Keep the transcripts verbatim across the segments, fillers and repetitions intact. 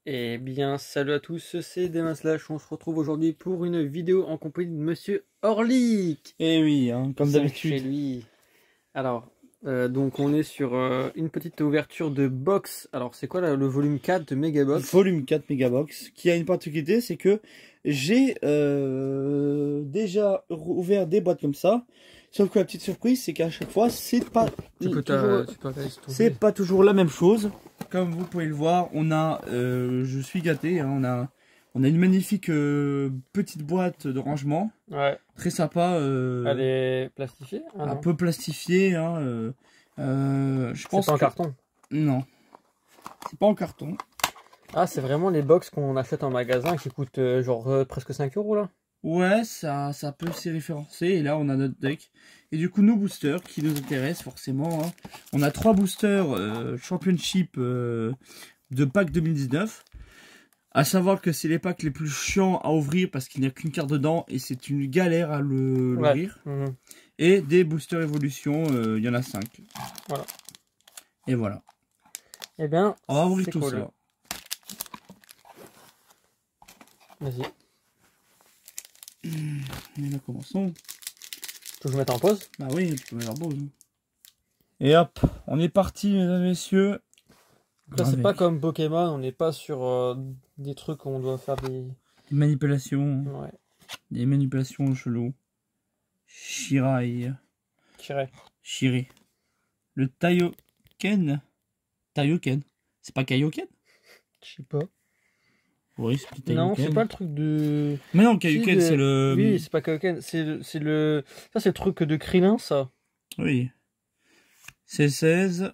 Eh bien, salut à tous, c'est Demain Slash. On se retrouve aujourd'hui pour une vidéo en compagnie de Monsieur Orlik. Eh oui, hein, comme d'habitude. Chez lui. Alors, euh, donc on est sur euh, une petite ouverture de box. Alors, c'est quoi là, le volume quatre de Megabox? Volume quatre Megabox, qui a une particularité, c'est que j'ai euh, déjà ouvert des boîtes comme ça. Sauf que la petite surprise, c'est qu'à chaque fois, c'est pas Tu peux toujours, c'est pas toujours la même chose. Comme vous pouvez le voir, on a, euh, je suis gâté, hein, on a, on a une magnifique euh, petite boîte de rangement. Ouais. Très sympa. Euh, Elle est plastifiée? Ah, un non. peu plastifiée. Hein, euh, euh, je pense. C'est pas en que... carton? Non, c'est pas en carton. Ah, c'est vraiment les box qu'on achète en magasin qui coûtent euh, genre euh, presque cinq euros là? Ouais, ça, ça peut s'y référencer. Et là, on a notre deck. Et du coup, nos boosters qui nous intéressent forcément. Hein. On a trois boosters euh, Championship euh, de pack deux mille dix-neuf. À savoir que c'est les packs les plus chiants à ouvrir parce qu'il n'y a qu'une carte dedans et c'est une galère à le l'ouvrir. Ouais. Mmh. Et des boosters évolution, il euh, y en a cinq. Voilà. Et voilà. Eh bien, on va ouvrir tout cool. ça. Vas-y. Et là, commençons. Tu veux que je mette en pause? Bah oui, tu peux mettre en pause. Et hop, on est parti, mesdames et messieurs. Là, c'est pas comme Pokémon, on n'est pas sur euh, des trucs où on doit faire des... Des manipulations. Ouais. Des manipulations chelou. Shirai. Shirai. Shirai. Le Taioken. Taioken. C'est pas Kaioken? Je sais pas. Oui, c'est Taioken. Non, c'est pas le truc de... Mais non, Kaioken, c'est le... Oui, c'est pas Kaioken, c'est le... le... Ça, c'est le truc de Krillin, ça. Oui. C seize.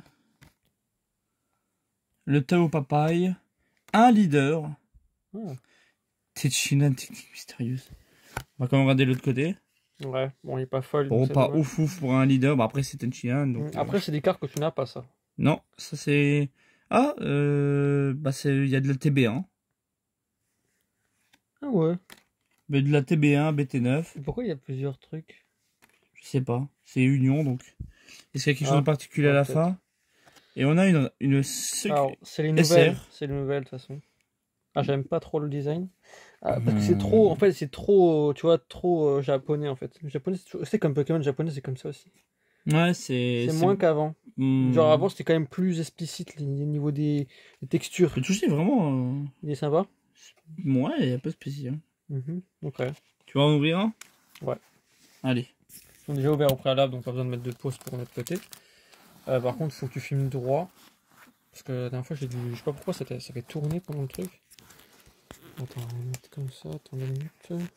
Le Tao Papaye. Un leader. Oh. Techina, technique mystérieuse. On va quand même regarder l'autre côté. Ouais, bon, il est pas folle. Bon, pas ouf ouf pour un leader. Bah, après, c'est Tenchian. Donc, après, euh... c'est des cartes que tu n'as pas, ça. Non, ça c'est... Ah, euh... bah, il y a de la T B un. Ah ouais. Mais de la T B un, B T neuf. Et pourquoi il y a plusieurs trucs? Je sais pas. C'est Union, donc. Est-ce qu'il y a quelque ah, chose de particulier à la fin? Et on a une, une c'est les nouvelles. C'est les nouvelles, de toute façon. Ah, j'aime pas trop le design. Ah, parce que c'est trop, en fait, c'est trop, tu vois, trop euh, japonais, en fait. Le japonais, c'est comme Pokémon japonais, c'est comme ça aussi. Ouais, c'est... C'est moins qu'avant. Mmh. Genre, avant, c'était quand même plus explicite, le niveau des, des textures. Le toucher, vraiment... Euh... Il est sympa? Ouais, il est un peu spécial. Mmh. Ok. Tu vas en ouvrir un? Ouais. Allez. Ils sont déjà ouverts au préalable, donc pas besoin de mettre de pause pour notre côté. Euh, par contre, il faut que tu filmes droit. Parce que la dernière fois, j'ai dû... Je sais pas pourquoi, ça fait tourner pendant le truc. Attends, on va mettre comme ça, attends une minute.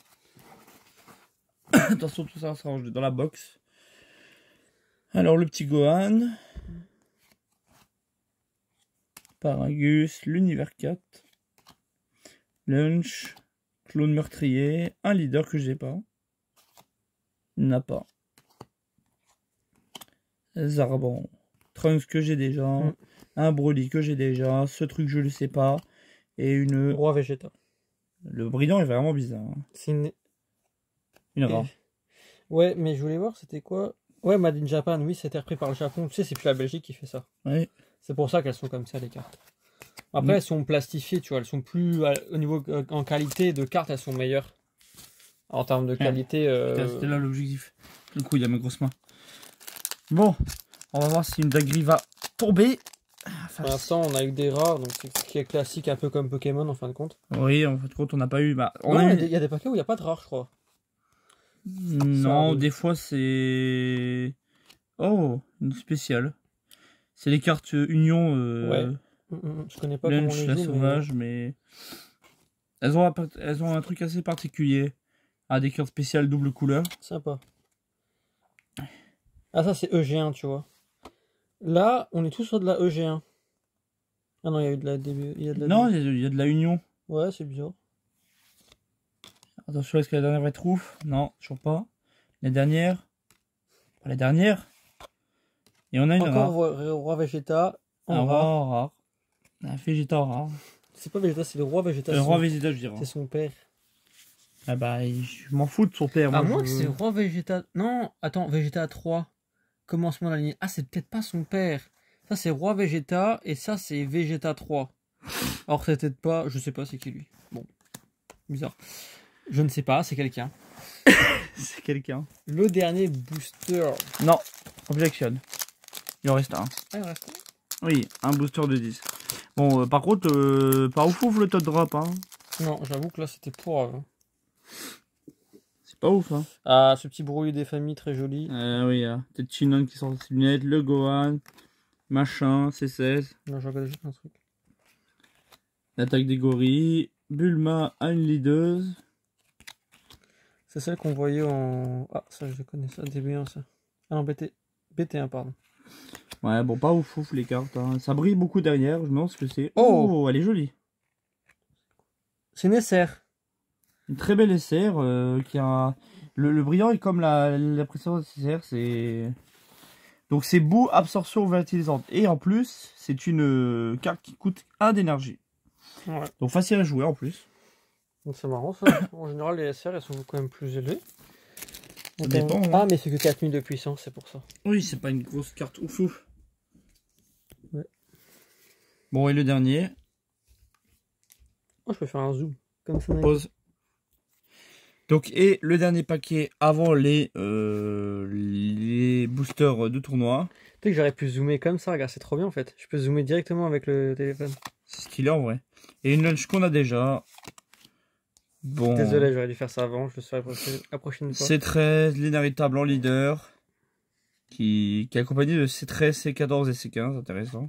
Attention, tout ça, ça range dans la box. Alors, le petit Gohan. Paragus, l'univers quatre. Lunch. Clone meurtrier. Un leader que j'ai pas. N'a pas. Zarbon. Trunks que j'ai déjà. Mm. Un Broly que j'ai déjà. Ce truc, je le sais pas. Et une... Roi Vegeta. Le brillant est vraiment bizarre. C'est une... Une rare. Ouais, mais je voulais voir, c'était quoi? Ouais, Made in Japan, oui, c'était repris par le Japon. Tu sais, c'est plus la Belgique qui fait ça. Oui. C'est pour ça qu'elles sont comme ça, les cartes. Après, mmh. elles sont plastifiées, tu vois. Elles sont plus... Au niveau... En qualité de cartes, elles sont meilleures. En termes de qualité... Euh... C'était là l'objectif. Du coup, il y a mes grosses mains. Bon, on va voir si une dinguerie va tomber. Pour l'instant, on a eu des rares, donc c'est ce qui est classique, un peu comme Pokémon en fin de compte. Oui, en fin de compte, on n'a pas eu. Bah, on non, a il eu... y a des paquets où il n'y a pas de rares, je crois. Non, des fois c'est. Oh, une spéciale. C'est les cartes Union. Euh... Ouais. Mmh, je connais pas Lunch, comment on les la dit, sauvage, mais... mais. Elles ont, un... Elles ont un truc assez particulier. Ah, des cartes spéciales double couleur. Sympa. Ah, ça c'est E G un, tu vois. Là, on est tous sur de la E G un. Ah non, il y a eu de la... Il y a de la... Non, il y a de la Union. Ouais, c'est bizarre. Attention, est-ce que la dernière va être ouf? Non, toujours pas. La dernière. La dernière. Et on a une encore rare. Roi Vegeta. Un rare. rare. Un Vegeta rare. C'est pas Vegeta, c'est le Roi Vegeta. Le Roi Vegeta, je dirais. C'est son père. Ah bah, je m'en fous de son père. À moi, moins je... que c'est Roi Vegeta... Non, attends, Vegeta trois. Commencement de la ligne. Ah, c'est peut-être pas son père. Ça, c'est Roi Vegeta et ça, c'est Vegeta trois. Alors c'est peut-être pas, je sais pas c'est qui lui. Bon, bizarre. Je ne sais pas, c'est quelqu'un. C'est quelqu'un. Le dernier booster. Non, objection. Il en reste un. Ah, il reste un. Oui, un booster de dix. Bon, euh, par contre, euh, pas ouf ouf le top drop. Hein. Non, j'avoue que là c'était pour... Euh... C'est pas ouf. Hein. Ah, ce petit brouillé des familles très joli. Euh, oui, hein. Peut-être Chinon qui sort ses lunettes, le Gohan, machin, C seize. Non, je regarde juste un truc. L'attaque des gorilles, Bulma a une leaduse. C'est celle qu'on voyait en... Ah, ça je connais ça, D B un ça. Ah non, B T... B T un, pardon. Ouais, bon, pas ouf ouf les cartes. Hein. Ça brille beaucoup derrière, je me demande ce que c'est. Oh, Oh, elle est jolie. C'est nécessaire. Une très belle S R euh, qui a... Le, le brillant est comme la, la précédente S R, c'est... Donc c'est boue, absorption volatilisante. Et en plus, c'est une euh, carte qui coûte un d'énergie. Ouais. Donc facile à jouer en plus. Donc c'est marrant ça. En général, les S R elles sont quand même plus élevées. Ça Donc, dépend, euh, hein. Ah, mais c'est que quatre mille de puissance, c'est pour ça. Oui, c'est pas une grosse carte ouf ouf. Ouais. Bon, et le dernier. Oh, je peux faire un zoom. Comme ça. Pause. Donc, et le dernier paquet avant les, euh, les boosters de tournoi. Tu sais que j'aurais pu zoomer comme ça, regarde, c'est trop bien en fait. Je peux zoomer directement avec le téléphone. C'est ce qu'il est en vrai. Et une lunch qu'on a déjà. Bon. Désolé, j'aurais dû faire ça avant, je le ferai la prochaine, la prochaine fois. C treize, l'inhéritable en leader. Qui, qui est accompagné de C treize, C quatorze et C quinze, intéressant.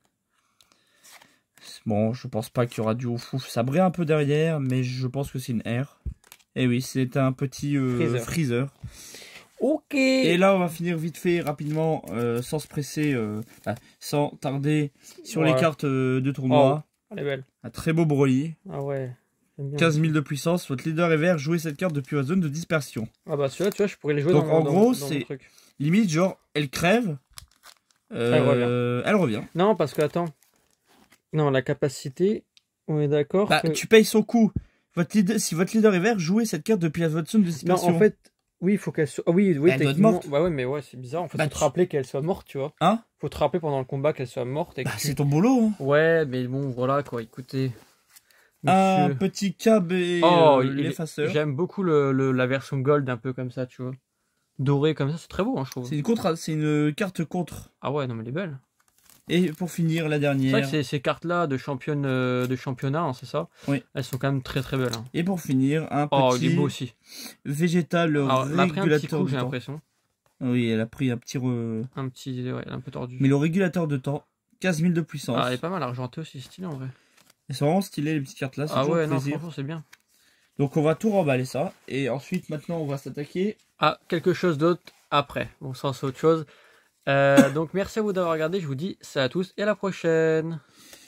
Bon, je pense pas qu'il y aura du ouf ouf. Ça brille un peu derrière, mais je pense que c'est une R. Et oui, c'est un petit euh, Freezer. freezer. Ok. Et là, on va finir vite fait, rapidement, euh, sans se presser, euh, bah, sans tarder, sur Ouais. les cartes euh, de tournoi. Oh, elle est belle. Un très beau Broly. Ah ouais. J'aime bien. quinze mille de puissance. Votre leader est vert. Jouez cette carte depuis votre zone de dispersion. Ah bah celui-là, tu vois, je pourrais les jouer Donc, dans, en dans- gros, dans mon c'est- truc. Limite, genre, elle crève. euh, Elle revient. Elle revient. Non, parce que attends. Non, la capacité, on est d'accord Bah, que... tu payes son coût. Votre leader, si votre leader est vert, jouez cette carte depuis votre zone de Non, dispersion. en fait, oui, il faut qu'elle soit... Ah oui, oui, Bah, elle doit être techniquement... morte. Bah ouais, mais ouais, c'est bizarre. En fait, Bah, faut tu- te rappeler qu'elle soit morte, tu vois. Hein? Faut te rappeler pendant le combat qu'elle soit morte. Et que Bah, tu- c'est ton boulot. Hein. Ouais, mais bon, voilà, quoi, écoutez. Un Monsieur. petit cab et Oh, euh, il est- l'effaceur. J'aime beaucoup le, le- la version gold, un peu comme ça, tu vois. Doré comme ça, c'est très beau, hein, je trouve. C'est une, contre... c'est une carte contre. Ah ouais, non, mais elle est belle. Et pour finir, la C'est vrai dernière. que ces, ces cartes-là de, championne, euh, de championnat, hein, c'est ça? Oui. Elles sont quand même très très belles. Hein. Et pour finir, un Oh, il petit est beau aussi. végétal Alors, elle a pris un petit régulateur coup, de j'ai temps. l'impression. Oui, elle a pris un petit... re- Un petit, ouais, un peu tordu. Mais le régulateur de temps, quinze mille de puissance. Ah, elle est pas mal argentée aussi, stylé en vrai. Et c'est vraiment stylé les petites cartes là, c'est Ah toujours ouais, non, plaisir. franchement, c'est bien. Donc on va tout remballer ça. Et ensuite, maintenant, on va s'attaquer. Ah, quelque chose d'autre après. Bon, ça, c'est autre chose. Euh, donc, merci à vous d'avoir regardé. Je vous dis salut à tous et à la prochaine.